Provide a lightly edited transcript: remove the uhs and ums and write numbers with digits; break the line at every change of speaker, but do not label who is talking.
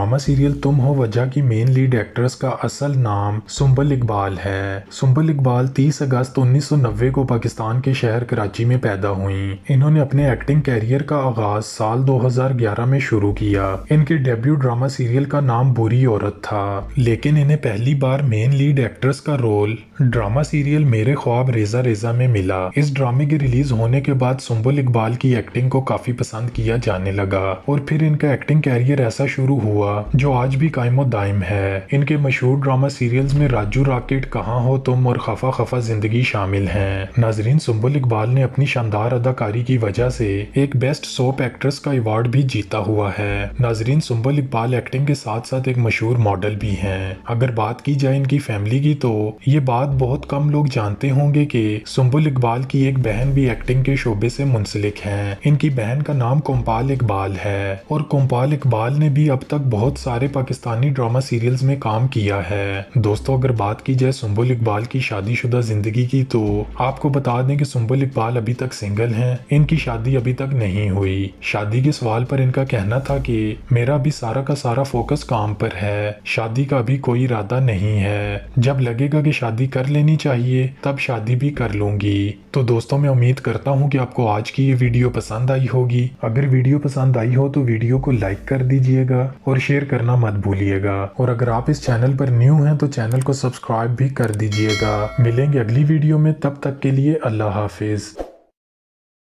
Drama serial तुम हो वजह की मेन लीड एक्ट्रेस का असल नाम सुंबल इकबाल है। सुंबल इकबाल 30 अगस्त 1990 को पाकिस्तान के शहर कराची में पैदा हुई। इन्होंने अपने एक्टिंग कैरियर का आगाज साल 2011 में शुरू किया। इनके डेब्यू ड्रामा सीरियल का नाम बुरी औरत था, लेकिन इन्हें पहली बार मेन लीड एक्ट्रेस का role drama serial Mere Khwab रेजा रेजा में मिला। इस ड्रामे के रिलीज होने के बाद सुंबल इकबाल की एक्टिंग को काफी पसंद किया जाने लगा और फिर इनका एक्टिंग कैरियर ऐसा शुरू हुआ जो आज भी कायमो दायम है। इनके मशहूर ड्रामा सीरियल्स में राजू रॉकेट, कहाँ हो तुम और खफा खफा जिंदगी शामिल हैं। नाजरीन, सुंबल इकबाल ने अपनी शानदार अदाकारी की वजह से एक बेस्ट सोप एक्ट्रेस का अवार्ड भी जीता हुआ है। नाजरीन, सुंबल इकबाल एक्टिंग के साथ साथ एक मशहूर मॉडल भी हैं। अगर बात की जाए इनकी फैमिली की तो ये बात बहुत कम लोग जानते होंगे कि सुंबल इकबाल की एक बहन भी एक्टिंग के शोबे से मुंसलिक हैं। इनकी बहन का नाम कोमपाल इकबाल है और कोमपाल इकबाल ने भी अब तक बहुत सारे पाकिस्तानी ड्रामा सीरियल्स में काम किया है। दोस्तों, अगर बात की जाए सुंबल इकबाल की शादीशुदा जिंदगी की तो आपको बता दें कि सुंबल इकबाल अभी तक सिंगल हैं। इनकी शादी अभी तक नहीं हुई। शादी के सवाल पर इनका कहना था कि मेरा अभी सारा का सारा फोकस काम पर है, शादी का अभी कोई इरादा नहीं है। जब लगेगा कि शादी कर लेनी चाहिए तब शादी भी कर लूंगी। तो दोस्तों, मैं उम्मीद करता हूँ कि आपको आज की ये वीडियो पसंद आई होगी। अगर वीडियो पसंद आई हो तो वीडियो को लाइक कर दीजिएगा और शेयर करना मत भूलिएगा। और अगर आप इस चैनल पर न्यू हैं तो चैनल को सब्सक्राइब भी कर दीजिएगा। मिलेंगे अगली वीडियो में, तब तक के लिए अल्लाह हाफिज।